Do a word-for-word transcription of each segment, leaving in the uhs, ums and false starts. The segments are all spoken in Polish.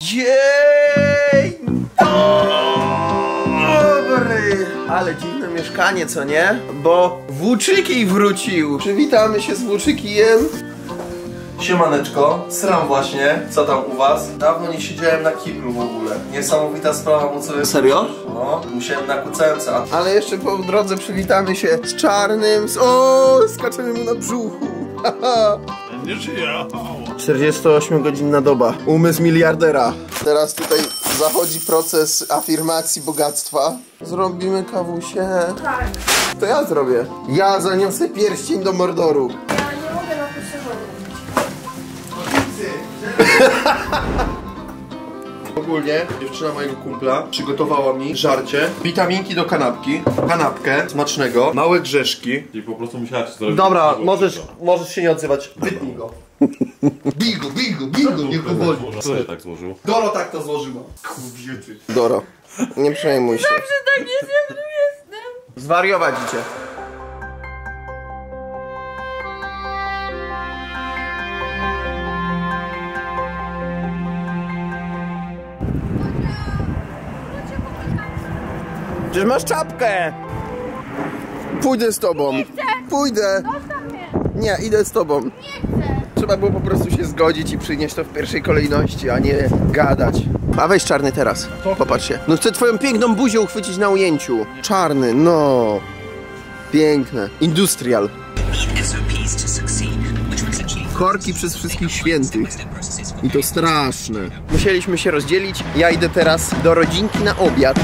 Dzień dobry! Ale dziwne mieszkanie, co nie? Bo Włóczykij wrócił! Przywitamy się z Włóczykijem. Siemaneczko, sram właśnie, co tam u was? Dawno nie siedziałem na kiblu w ogóle. Niesamowita sprawa, bo co jest... Serio? No, musiałem na kucence, a... Ale jeszcze po drodze przywitamy się z Czarnym. Z... O, skaczemy mu na brzuchu. Nie żyję. czterdziestoośmiogodzinna doba. Umysł miliardera. Teraz tutaj zachodzi proces afirmacji bogactwa. Zrobimy kawusie. Tak. To ja zrobię. Ja zaniosę pierścień do Mordoru. Ja nie mogę na poszerzonym. Ogólnie dziewczyna mojego kumpla przygotowała mi żarcie, witaminki do kanapki, kanapkę smacznego, małe grzeszki. I po prostu musiała ci zrobić. Dobra, możesz, możesz się nie odzywać. Wytnij go. Bigo, bigo, bigo, niech go boli. Co się tak złożył? Doro tak to złożyła. Kobiety. Doro, nie przejmuj się. Dobrze, tak jest, jak tu jestem. Zwariować cię. Przecież masz czapkę! Pójdę z tobą. Nie chcę. Pójdę. Zostaw mnie. Nie, idę z tobą. Nie chcę. Trzeba było po prostu się zgodzić i przynieść to w pierwszej kolejności, a nie gadać. A weź Czarny teraz. Popatrz się. No chcę twoją piękną buzię uchwycić na ujęciu. Czarny, no. Piękne. Industrial. Korki przez wszystkich świętych. I to straszne. Musieliśmy się rozdzielić. Ja idę teraz do rodzinki na obiad.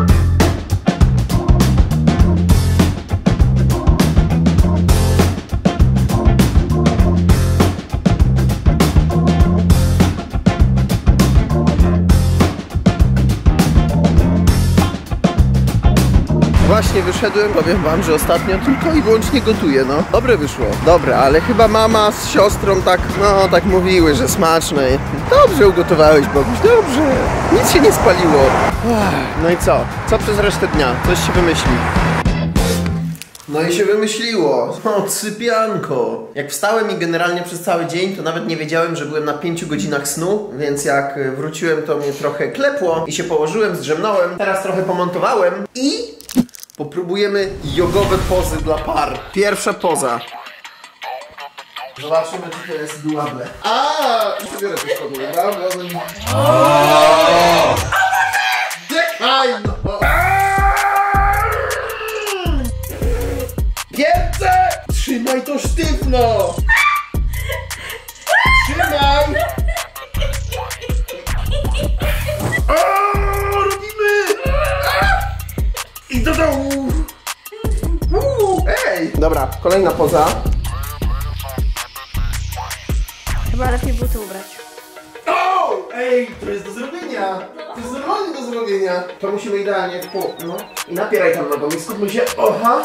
Właśnie wyszedłem, powiem wam, że ostatnio tylko i wyłącznie gotuję, no. Dobre wyszło, dobre, ale chyba mama z siostrą tak, no, tak mówiły, że smaczne. Dobrze ugotowałeś, Boguś, dobrze. Nic się nie spaliło. No i co? Co przez resztę dnia? Coś się wymyśli. No i się wymyśliło. O, sypianko. Jak wstałem i generalnie przez cały dzień, to nawet nie wiedziałem, że byłem na pięciu godzinach snu, więc jak wróciłem, to mnie trochę klepło i się położyłem, zdrzemnąłem. Teraz trochę pomontowałem i popróbujemy jogowe pozy dla par. Pierwsza poza. Zobaczymy, czy to jest duable. A, i sobie też komuję, prawda? Czekaj, no! Piękne! Trzymaj to sztywno! Trzymaj! O, robimy! I do dołu! Uuu, ej! Dobra, kolejna poza. Chyba lepiej buty ubrać. O! Ej, to jest do zrobienia! To jest normalnie do zrobienia! To musimy idealnie po... no. I napieraj tam nogą i skupmy się... Oha!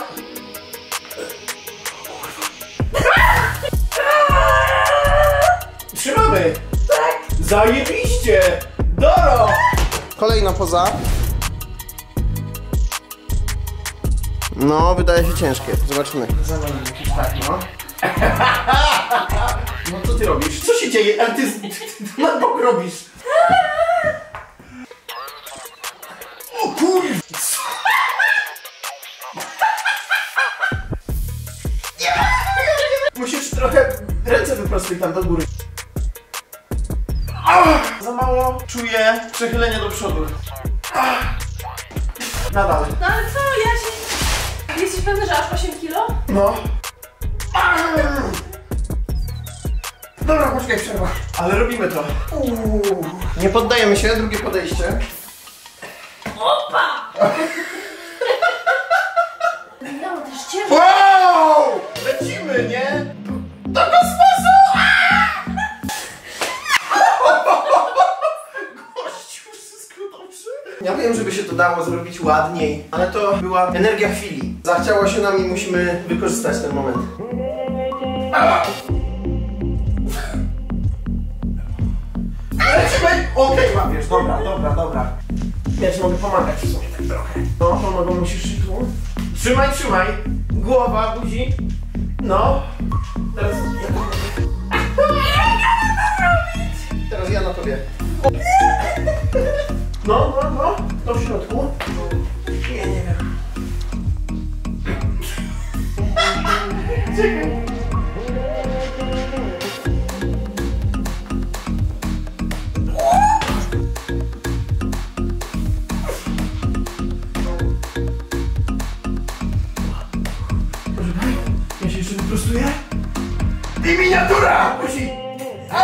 Trzymamy! Tak! Zajebiście! Doro! Kolejna poza. No, wydaje się ciężkie. Zobaczymy. Zawalimy jakieś tak, no. No co ty robisz? Co się dzieje? Ale ty, ty, ty, ty na bok robisz. O kur... Musisz trochę ręce wyprostuj tam do góry. Ach, za mało czuję przechylenie do przodu. Ach. Nadal. No ale co, ja się... Jesteś pewny, że aż osiem kilo? No. Ach. Dobra, poczekaj, przerwa. Ale robimy to. Uuu. Nie poddajemy się, drugie podejście. Opa! No, też ciężko. Wow! Lecimy, nie? Do kosmosu! Gościu, wszystko dobrze? Ja wiem, żeby się to dało zrobić ładniej, ale to była energia chwili. Zachciało się nam i musimy wykorzystać ten moment. Lecimy! Okej, okay, łapiesz, dobra, dobra, dobra. Ja ci mogę pomagać w sumie tak trochę. No, tą nogą musisz się tu. Trzymaj, trzymaj! Głowa, buzi. No. Teraz ja... Teraz ja na tobie. No, no, no, to w środku. Nie, nie wiem. Czekaj. Ja się jeszcze wyprostuję. I miniatura! Musi...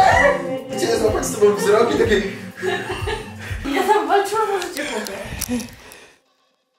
Chciałem złapać z tobą wzrok i takie... Ja tam walczyłam o życie chłopie.